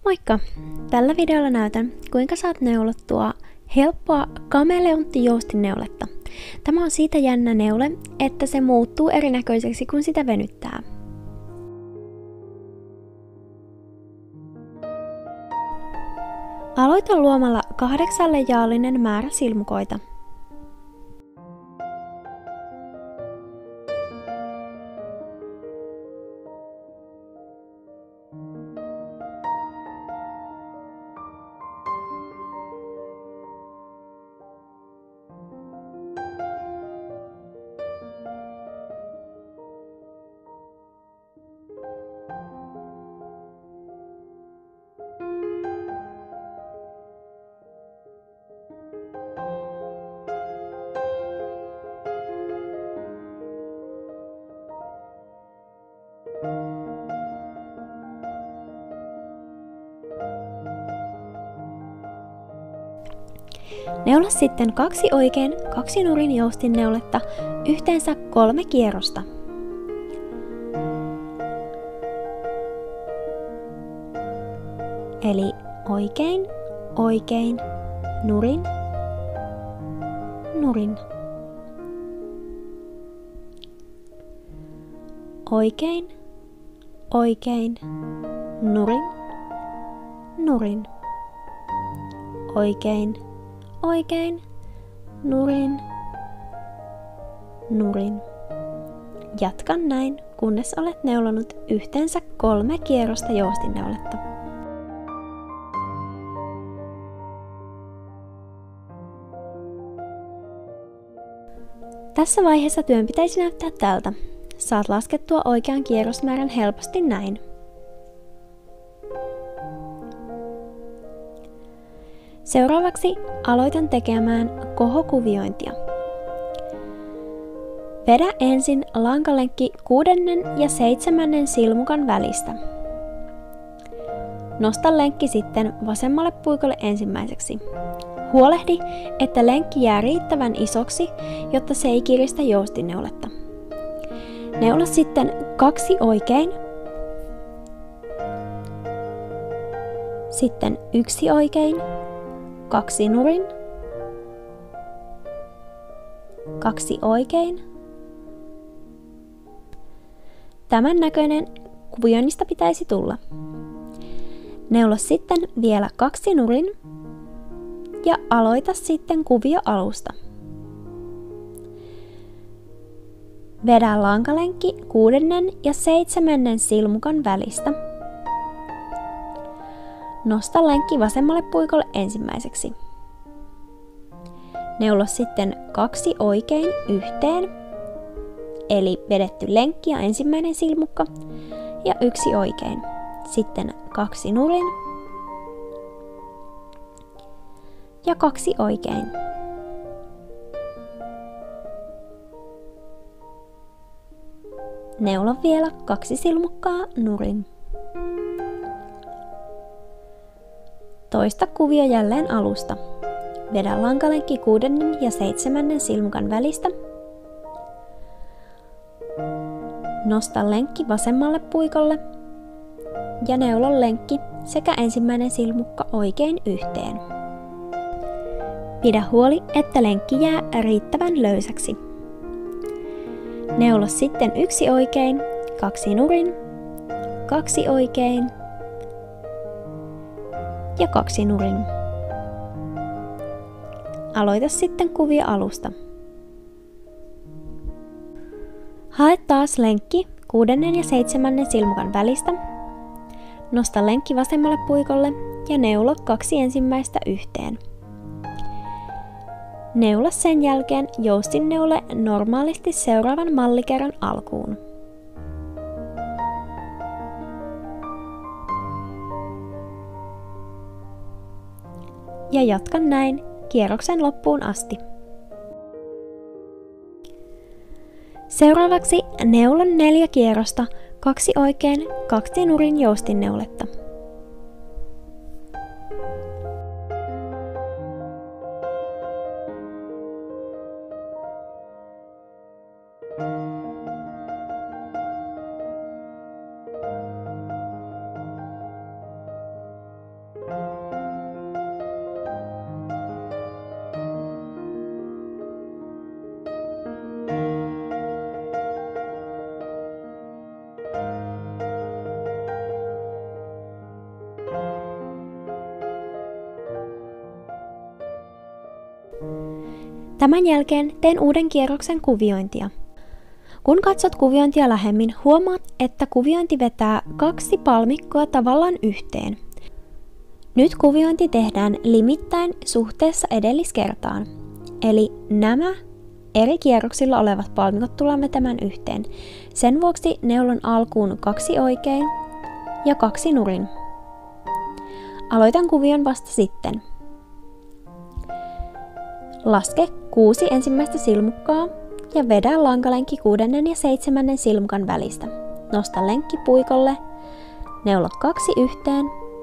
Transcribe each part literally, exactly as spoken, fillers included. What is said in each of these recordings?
Moikka! Tällä videolla näytän, kuinka saat neulottua helppoa kameleontti-joustinneuletta. Tämä on siitä jännä neule, että se muuttuu erinäköiseksi, kun sitä venyttää. Aloita luomalla kahdeksalle jaallinen määrä silmukoita. Neula sitten kaksi oikein kaksi nurin joustinneuletta, yhteensä kolme kierrosta. Eli oikein, oikein, nurin, nurin. Oikein, oikein, nurin, nurin. Oikein, oikein, nurin, nurin. Jatka näin, kunnes olet neulonut yhteensä kolme kierrosta joustinneuletta. Tässä vaiheessa työn pitäisi näyttää tältä. Saat laskettua oikean kierrosmäärän helposti näin. Seuraavaksi aloitan tekemään kohokuviointia. Vedä ensin lankalenkki kuudennen ja seitsemännen silmukan välistä. Nosta lenkki sitten vasemmalle puikolle ensimmäiseksi. Huolehdi, että lenkki jää riittävän isoksi, jotta se ei kiristä joustinneuletta. Neula sitten kaksi oikein, sitten yksi oikein, kaksi nurin, kaksi oikein. Tämän näköinen kuvioinnista pitäisi tulla. Neula sitten vielä kaksi nurin ja aloita sitten kuvio alusta. Vedä lankalenkki kuudennen ja seitsemännen silmukan välistä. Nosta lenkki vasemmalle puikolle ensimmäiseksi. Neulo sitten kaksi oikein yhteen, eli vedetty lenkki ja ensimmäinen silmukka, ja yksi oikein. Sitten kaksi nurin ja kaksi oikein. Neulo vielä kaksi silmukkaa nurin. Toista kuvio jälleen alusta. Vedä lankalenkki kuudennen ja seitsemännen silmukan välistä. Nosta lenkki vasemmalle puikolle ja neulo lenkki sekä ensimmäinen silmukka oikein yhteen. Pidä huoli, että lenkki jää riittävän löysäksi. Neulo sitten yksi oikein, kaksi nurin, kaksi oikein ja kaksi nurin. Aloita sitten kuvio alusta. Hae taas lenkki kuudennen ja seitsemännen silmukan välistä. Nosta lenkki vasemmalle puikolle ja neulo kaksi ensimmäistä yhteen. Neula sen jälkeen joustinneule normaalisti seuraavan mallikerran alkuun. Ja jatka näin kierroksen loppuun asti. Seuraavaksi neulan neljä kierrosta, kaksi oikein, kaksi nurin joustinneuletta. Tämän jälkeen teen uuden kierroksen kuviointia. Kun katsot kuviointia lähemmin, huomaat, että kuviointi vetää kaksi palmikkoa tavallaan yhteen. Nyt kuviointi tehdään limittäin suhteessa edelliskertaan. Eli nämä eri kierroksilla olevat palmikot tullaan vetämään yhteen. Sen vuoksi neulon alkuun kaksi oikein ja kaksi nurin. Aloitan kuvion vasta sitten. Laske kuusi ensimmäistä silmukkaa ja vedä lankalenkki kuudennen ja seitsemännen silmukan välistä. Nosta lenkki puikolle, neulo kaksi yhteen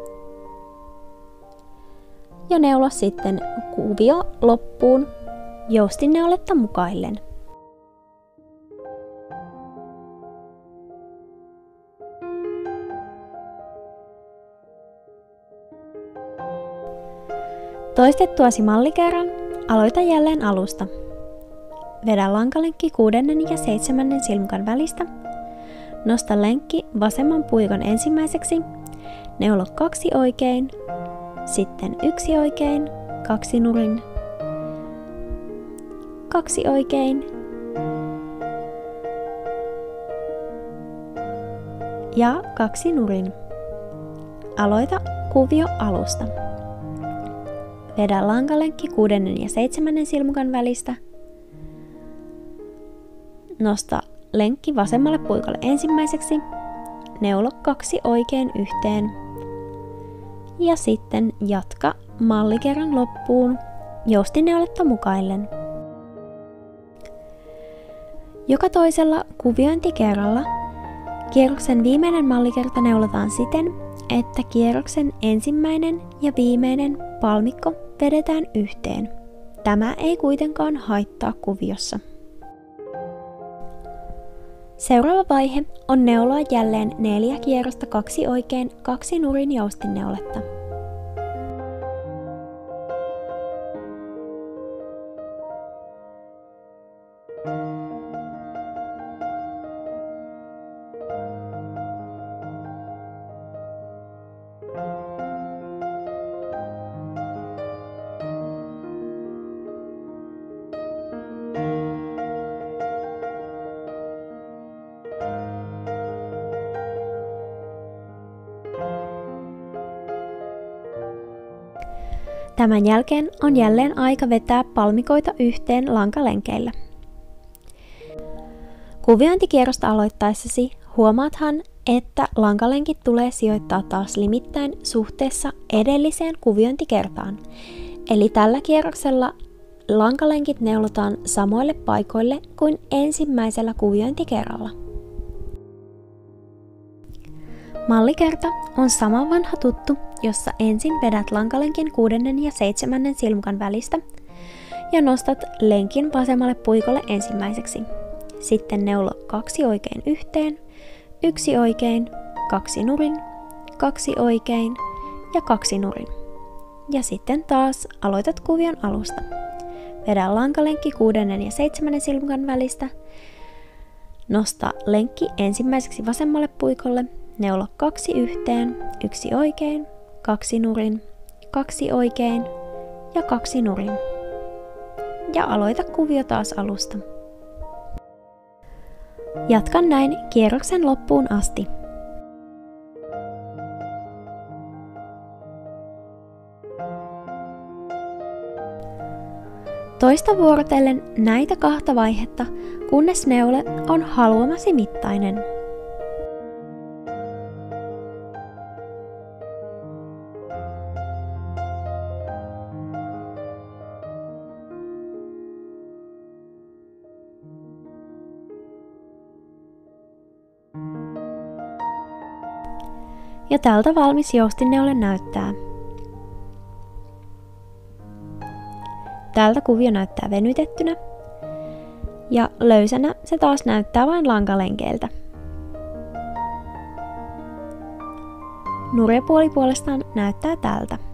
ja neulo sitten kuvio loppuun joustinneuletta mukaillen. Toistettuasi mallikerran, aloita jälleen alusta. Vedä lankalenkki kuudennen ja seitsemännen silmukan välistä. Nosta lenkki vasemman puikon ensimmäiseksi. Neulo kaksi oikein, sitten yksi oikein, kaksi nurin, kaksi oikein ja kaksi nurin. Aloita kuvio alusta. Vedä lankalenkki kuudennen ja seitsemännen silmukan välistä. Nosta lenkki vasemmalle puikolle ensimmäiseksi. Neulo kaksi oikein yhteen. Ja sitten jatka mallikerran loppuun joustinneuletta mukaillen. Joka toisella kuviointikerralla kierroksen viimeinen mallikerta neulotaan siten, että kierroksen ensimmäinen ja viimeinen palmikko vedetään yhteen. Tämä ei kuitenkaan haittaa kuviossa. Seuraava vaihe on neuloa jälleen neljä kierrosta kaksi oikein, kaksi nurin joustinneuletta. Tämän jälkeen on jälleen aika vetää palmikoita yhteen lankalenkeillä. Kuviointikierrosta aloittaessasi huomaathan, että lankalenkit tulee sijoittaa taas limittäin suhteessa edelliseen kuviointikertaan. Eli tällä kierroksella lankalenkit neulotaan samoille paikoille kuin ensimmäisellä kuviointikerralla. Mallikerta on sama vanha tuttu, jossa ensin vedät lankalenkin kuudennen ja seitsemännen silmukan välistä ja nostat lenkin vasemmalle puikolle ensimmäiseksi. Sitten neulo kaksi oikein yhteen, yksi oikein, kaksi nurin, kaksi oikein ja kaksi nurin. Ja sitten taas aloitat kuvion alusta. Vedä lankalenkki kuudennen ja seitsemännen silmukan välistä, nosta lenkki ensimmäiseksi vasemmalle puikolle, neulo kaksi yhteen, yksi oikein, kaksi nurin, kaksi oikein ja kaksi nurin. Ja aloita kuvio taas alusta. Jatka näin kierroksen loppuun asti. Toista vuorotellen näitä kahta vaihetta, kunnes neule on haluamasi mittainen. Ja tältä valmis joustinneule näyttää. Tältä kuvio näyttää venytettynä ja löysänä se taas näyttää vain lankalenkeiltä. Nurjapuoli puolestaan näyttää tältä.